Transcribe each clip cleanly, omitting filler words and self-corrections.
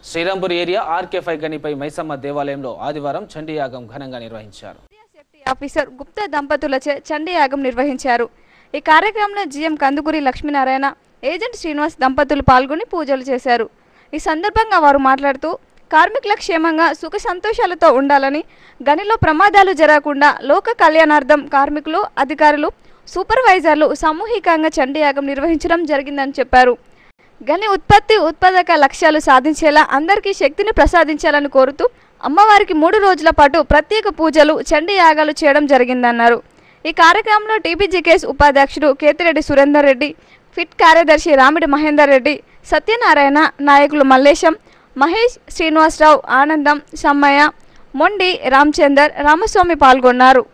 Srirampur area ఆర్కే5 గనిపై మైసమ్మ దేవాలయంలో ఆదివారం చండీ యాగం ఘనంగా నిర్వహించారు. సేఫ్టీ ఆఫీసర్ గుప్తా దంపతులచే చండీ యాగం నిర్వహించారు. ఈ కార్యక్రమంలో జీఎం కందుకూరి లక్ష్మీనారాయణ, ఏజెంట్ శ్రీనివాస్ దంపతులు పాల్గొని పూజలు చేశారు. ఈ సందర్భంగా వారు మాట్లాడుతూ కార్మికుల క్షేమంగా సుఖ సంతోషాలతో ఉండాలని, గనిలో ప్రమాదాలు జరగకుండా లోక కళ్యాణార్థం కార్మికులు, అధికారులు, సూపర్వైజర్లు సామూహికంగా చండీ యాగం నిర్వహించడం జరిగిందని చెప్పారు. గని ఉత్పాదక లక్ష్యాలు సాధించేలా అందరికీ శక్తిని ప్రసాదించాలని కోరుతూ అమ్మవారికి 3 రోజుల పాటు ప్రత్యేక పూజలు, చండీ యాగాలు చేయడం జరిగిందన్నారు. ఈ కార్యక్రమంలో టీపీజీకేఎస్ ఉపాధ్యక్షుడు కేతిరెడ్డి సురేందర్ రెడ్డి, ఫిట్ కార్యదర్శి రామిడి మహేందర్ రెడ్డి, సత్యనారాయణ, నాయకులు మల్లేశం, మహేష్, శ్రీనివాసరావు, ఆనందం, సమ్మయ్య, మొండి, రామచందర్, రామస్వామి పాల్గొన్నారు.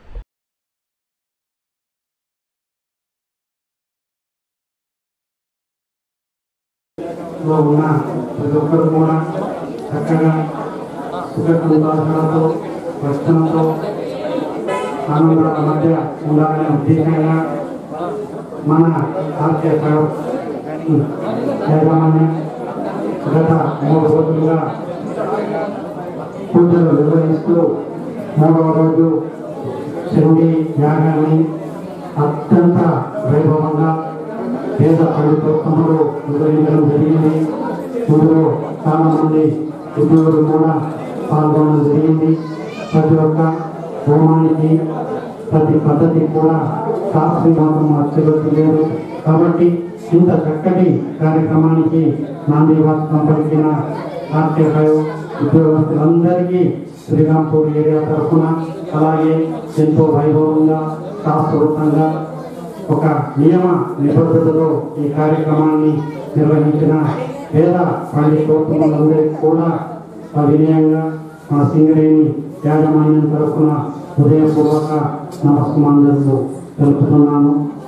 ఆనందాల మధ్య ఉండాలనే ఉద్దేశంగా మన ఆర్కే5 యాజమాన్యం గత 3 రోజులుగా పూజలు నిర్వహిస్తూ 3వ రోజు చండీ యాగాన్ని అత్యంత వైభవంగా పేద పడుతున్నప్పుడు నిర్వహించడం జరిగింది. ఇందులో చాలా మంది ఉద్యోగులు కూడా పాల్గొనడం జరిగింది. ప్రతి ఒక్క హోమానికి, ప్రతి పద్ధతి కూడా శాస్త్రీ మాత్రం అచ్చగొట్టు లేదు. కాబట్టి ఇంత చక్కటి కార్యక్రమానికి నాంది వాస్తవం పలికిన ఆర్కే5 ఉద్యోగస్తులందరికీ శ్రీరాంపూర్ ఏరియా తరఫున, అలాగే ఎంతో వైభవంగా శాస్త్రోక్తంగా ఒక నియమ నిబద్ధతలో ఈ కార్యక్రమాన్ని నిర్వహించిన పేద పల్లి కోర్టులందరికీ కూడా వినయంగా మన సింగరేణి యాజమాన్యం తరఫున హృదయపూర్వక నమస్కారాలు తెలుపుతున్నాను.